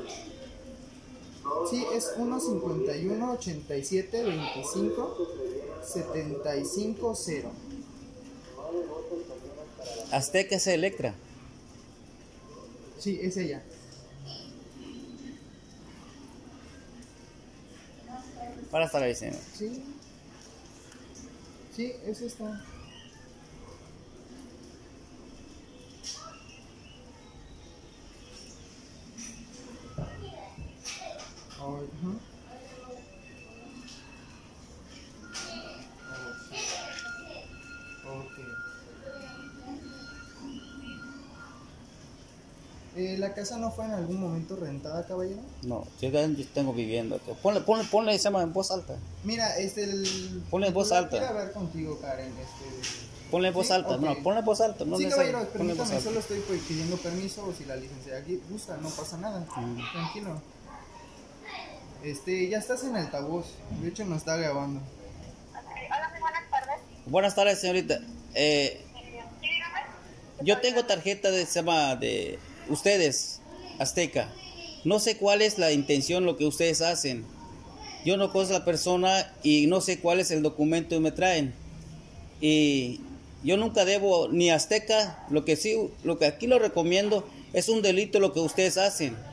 Sí, es 151 87 25 75 0. Azteca es Electra. Sí, es ella. Para estar ahí, señor. Sí. Sí, es esta. Ajá. ¿La casa no fue en algún momento rentada, caballero? No, yo tengo viviendo acá. Ponle, se llama en voz alta. Mira, Ponle en voz alta. Quiero hablar contigo, Karen. Ponle en voz ¿Sí? alta, Okay. no, ponle en voz alta. No sí, caballero, ponle en voz permítame, alta. solo estoy pidiendo permiso o si la licenciada aquí gusta, no pasa nada. Tranquilo. Ya estás en altavoz, de hecho nos está grabando. Hola, muy buenas tardes. Buenas tardes, señorita. Sí, dígame. Yo tengo tarjeta de ustedes, Azteca. No sé cuál es la intención, lo que ustedes hacen. Yo no conozco a la persona y no sé cuál es el documento que me traen. Y yo nunca debo ni Azteca. Lo que aquí lo recomiendo es un delito lo que ustedes hacen.